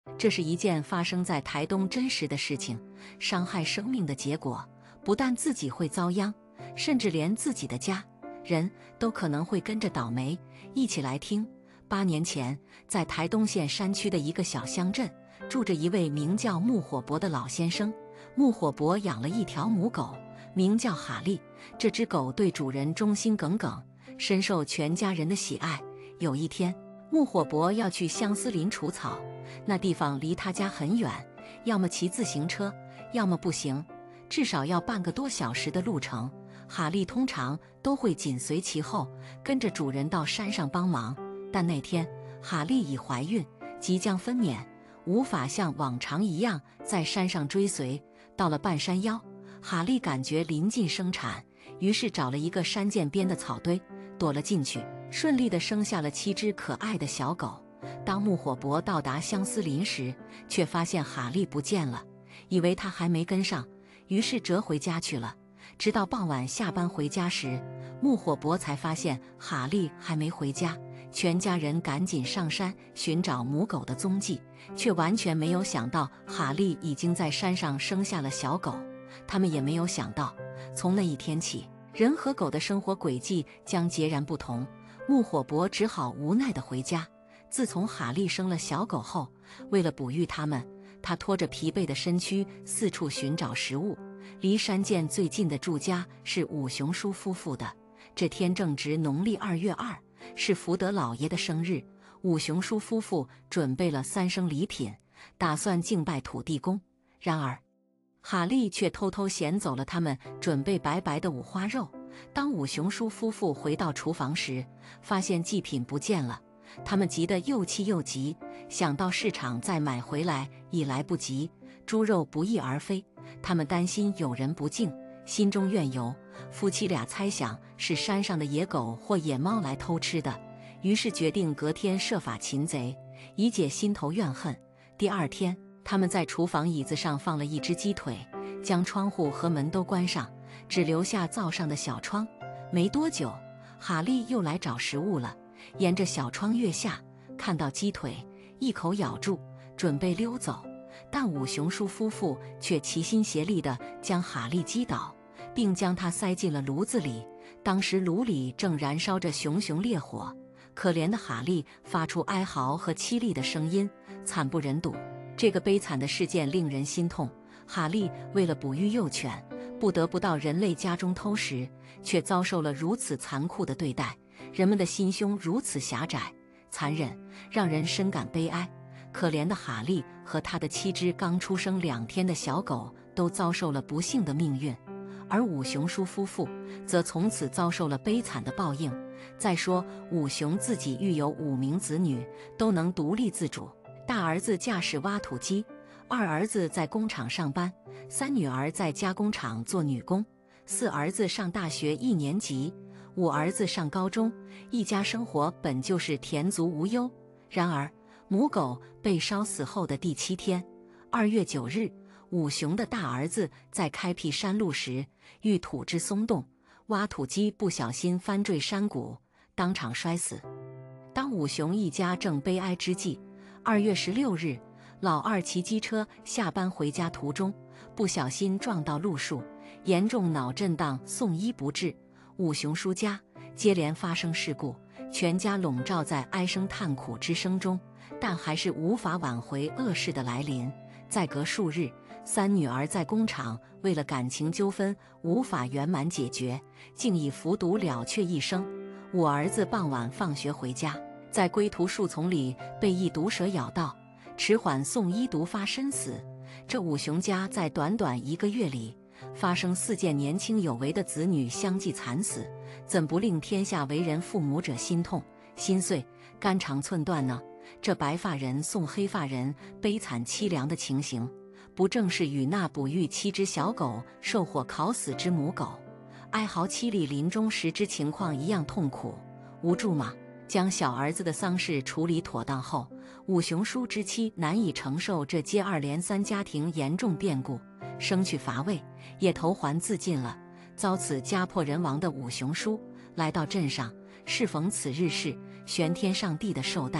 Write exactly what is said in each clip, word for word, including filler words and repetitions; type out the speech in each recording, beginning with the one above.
这是一件发生在台东真实的事情，伤害生命的结果，不但自己会遭殃，甚至连自己的家人都可能会跟着倒霉。一起来听。八年前，在台东县山区的一个小乡镇，住着一位名叫木火伯的老先生。木火伯养了一条母狗，名叫哈利。这只狗对主人忠心耿耿，深受全家人的喜爱。有一天，木火伯要去相思林除草，那地方离他家很远，要么骑自行车，要么步行，至少要半个多小时的路程。哈利通常都会紧随其后，跟着主人到山上帮忙。但那天，哈利已怀孕，即将分娩，无法像往常一样在山上追随。到了半山腰，哈利感觉临近生产，于是找了一个山涧边的草堆，躲了进去，顺利地生下了七只可爱的小狗。当木火伯到达相思林时，却发现哈利不见了，以为他还没跟上，于是折回家去了。直到傍晚下班回家时，木火伯才发现哈利还没回家。全家人赶紧上山寻找母狗的踪迹，却完全没有想到哈利已经在山上生下了小狗。他们也没有想到，从那一天起，人和狗的生活轨迹将截然不同。木火伯只好无奈地回家。自从哈利生了小狗后，为了哺育它们，他拖着疲惫的身躯四处寻找食物。离山涧最近的住家是武雄叔夫妇的。这天正值农历二月二，是福德老爷的生日。武雄叔夫妇准备了三升礼品，打算敬拜土地公。然而，哈利却偷偷衔走了他们准备白白的五花肉。当武雄叔夫妇回到厨房时，发现祭品不见了，他们急得又气又急，想到市场再买回来已来不及。猪肉不翼而飞，他们担心有人不敬，心中怨尤。夫妻俩猜想是山上的野狗或野猫来偷吃的，于是决定隔天设法擒贼，以解心头怨恨。第二天，他们在厨房椅子上放了一只鸡腿，将窗户和门都关上，只留下灶上的小窗。没多久，哈利又来找食物了，沿着小窗跃下，看到鸡腿，一口咬住，准备溜走。但武雄叔夫妇却齐心协力地将哈利击倒，并将他塞进了炉子里。当时炉里正燃烧着熊熊烈火，可怜的哈利发出哀嚎和凄厉的声音，惨不忍睹。这个悲惨的事件令人心痛。哈利为了哺育幼犬，不得不到人类家中偷食，却遭受了如此残酷的对待。人们的心胸如此狭窄、残忍，让人深感悲哀。可怜的哈利和他的七只刚出生两天的小狗都遭受了不幸的命运，而武雄叔夫妇则从此遭受了悲惨的报应。再说，武雄自己育有五名子女，都能独立自主。大儿子驾驶挖土机，二儿子在工厂上班，三女儿在加工厂做女工，四儿子上大学一年级，五儿子上高中。一家生活本就是田足无忧。然而，母狗被烧死后的第七天，二月九日，武雄的大儿子在开辟山路时遇土质松动，挖土机不小心翻坠山谷，当场摔死。当武雄一家正悲哀之际，二月十六日，老二骑机车下班回家途中，不小心撞到路树，严重脑震荡，送医不治。武雄叔家接连发生事故，全家笼罩在唉声叹苦之声中，但还是无法挽回恶事的来临。再隔数日，三女儿在工厂为了感情纠纷无法圆满解决，竟以服毒了却一生。五儿子傍晚放学回家，在归途树丛里被一毒蛇咬到，迟缓送医毒发身死。这武雄家在短短一个月里发生四件年轻有为的子女相继惨死，怎不令天下为人父母者心痛心碎、肝肠寸断呢？这白发人送黑发人悲惨凄凉的情形，不正是与那哺育七只小狗受火烤死之母狗哀嚎凄厉临终时之情况一样痛苦无助吗？将小儿子的丧事处理妥当后，武雄叔之妻难以承受这接二连三家庭严重变故，生去乏味，也投环自尽了。遭此家破人亡的武雄叔来到镇上，适逢此日是玄天上帝的寿诞，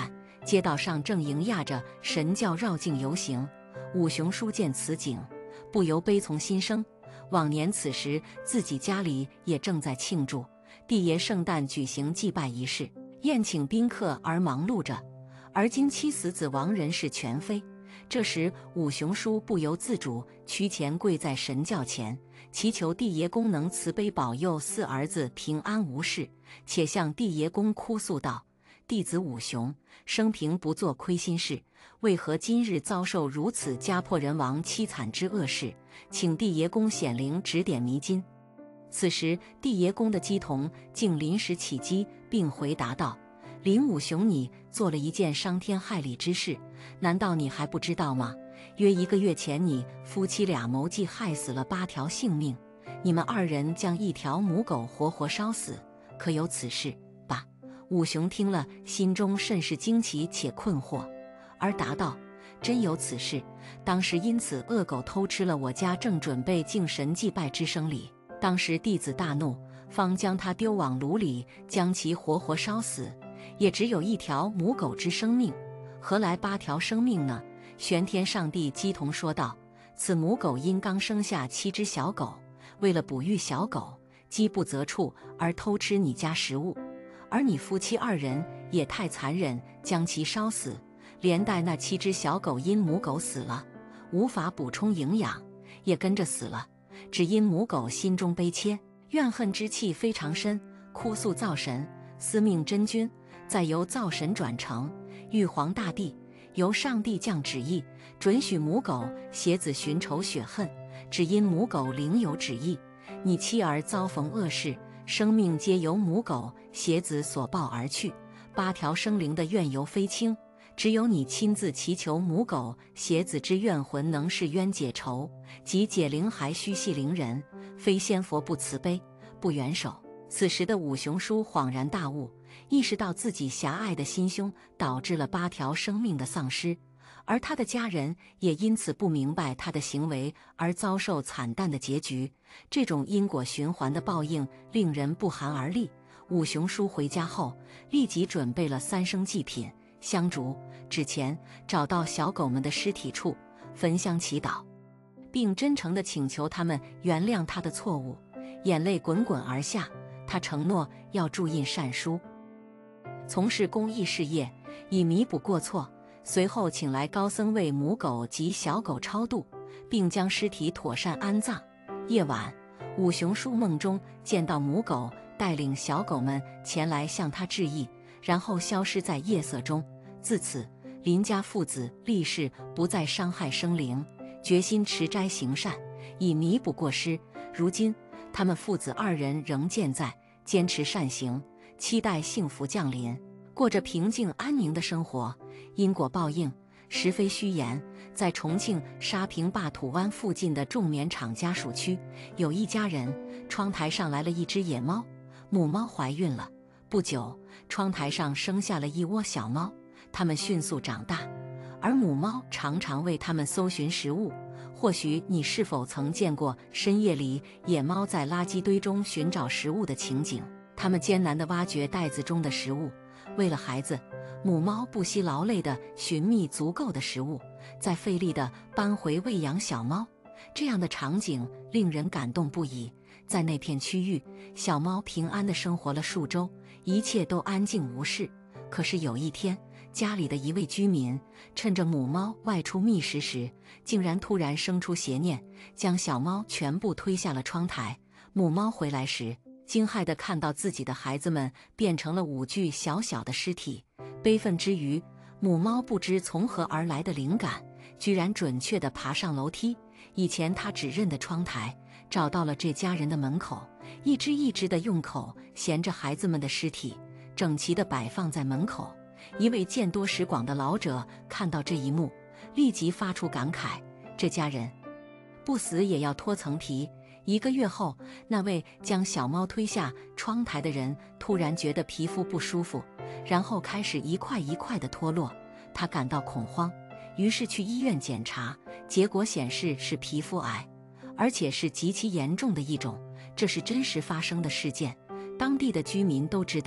街道上正迎压着神教绕境游行。武雄叔见此景，不由悲从心生。往年此时自己家里也正在庆祝帝爷圣诞举行祭拜仪式，宴请宾客而忙碌着，而今妻死子亡，人事全非。这时武雄叔不由自主屈前跪在神教前，祈求帝爷公能慈悲保佑四儿子平安无事，且向帝爷公哭诉道：弟子武雄生平不做亏心事，为何今日遭受如此家破人亡凄惨之恶事？请帝爷公显灵指点迷津。此时帝爷公的姬童竟临时起机，并回答道：林武雄，你做了一件伤天害理之事，难道你还不知道吗？约一个月前，你夫妻俩谋计害死了八条性命，你们二人将一条母狗活活烧死，可有此事吧？武雄听了，心中甚是惊奇且困惑，而答道：真有此事。当时因此恶狗偷吃了我家正准备敬神祭拜之生礼，当时弟子大怒，方将它丢往炉里，将其活活烧死。也只有一条母狗之生命，何来八条生命呢？玄天上帝姬同说道：此母狗因刚生下七只小狗，为了哺育小狗，饥不择处而偷吃你家食物，而你夫妻二人也太残忍，将其烧死，连带那七只小狗因母狗死了，无法补充营养，也跟着死了。只因母狗心中悲切，怨恨之气非常深，哭诉灶神，司命真君，再由灶神转成玉皇大帝，由上帝降旨意，准许母狗携子寻仇雪恨。只因母狗另有旨意，你妻儿遭逢恶事，生命皆由母狗携子所报而去，八条生灵的怨尤非轻，只有你亲自祈求母狗携子之怨魂能释冤解仇，即解灵还须系灵人，非仙佛不慈悲不援手。此时的武雄叔恍然大悟，意识到自己狭隘的心胸导致了八条生命的丧失，而他的家人也因此不明白他的行为而遭受惨淡的结局。这种因果循环的报应令人不寒而栗。武雄叔回家后，立即准备了三生祭品、香烛、纸钱，找到小狗们的尸体处，焚香祈祷，并真诚地请求他们原谅他的错误。眼泪滚滚而下，他承诺要注印善书，从事公益事业，以弥补过错。随后请来高僧为母狗及小狗超度，并将尸体妥善安葬。夜晚，武雄叔梦中见到母狗带领小狗们前来向他致意，然后消失在夜色中。自此，林家父子立誓不再伤害生灵，决心持斋行善，以弥补过失。如今，他们父子二人仍健在，坚持善行，期待幸福降临，过着平静安宁的生活。因果报应实非虚言。在重庆沙坪坝土湾附近的种棉厂家属区，有一家人，窗台上来了一只野猫，母猫怀孕了。不久，窗台上生下了一窝小猫，它们迅速长大，而母猫常常为它们搜寻食物。或许你是否曾见过深夜里野猫在垃圾堆中寻找食物的情景？它们艰难地挖掘袋子中的食物，为了孩子，母猫不惜劳累地寻觅足够的食物，再费力地搬回喂养小猫。这样的场景令人感动不已。在那片区域，小猫平安地生活了数周，一切都安静无事。可是有一天，家里的一位居民趁着母猫外出觅食时，竟然突然生出邪念，将小猫全部推下了窗台。母猫回来时，惊骇地看到自己的孩子们变成了五具小小的尸体。悲愤之余，母猫不知从何而来的灵感，居然准确地爬上楼梯，以前它只认的窗台，找到了这家人的门口，一只一只地用口衔着孩子们的尸体，整齐地摆放在门口。一位见多识广的老者看到这一幕，立即发出感慨：这家人不死也要脱层皮。一个月后，那位将小猫推下窗台的人突然觉得皮肤不舒服，然后开始一块一块地脱落。他感到恐慌，于是去医院检查，结果显示是皮肤癌，而且是极其严重的一种。这是真实发生的事件，当地的居民都知道。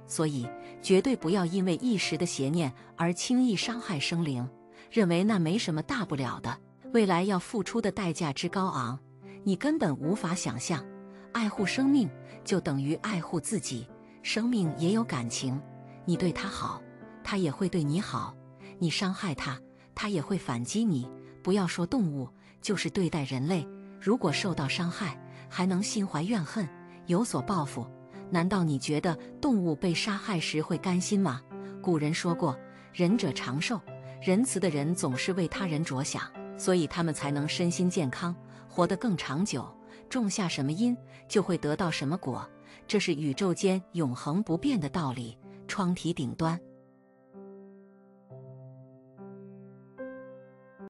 所以，绝对不要因为一时的邪念而轻易伤害生灵，认为那没什么大不了的。未来要付出的代价之高昂，你根本无法想象。爱护生命就等于爱护自己，生命也有感情，你对它好，它也会对你好；你伤害它，它也会反击你。不要说动物，就是对待人类，如果受到伤害，还能心怀怨恨，有所报复，难道你觉得动物被杀害时会甘心吗？古人说过，仁者长寿，仁慈的人总是为他人着想，所以他们才能身心健康，活得更长久。种下什么因，就会得到什么果，这是宇宙间永恒不变的道理。窗体顶端。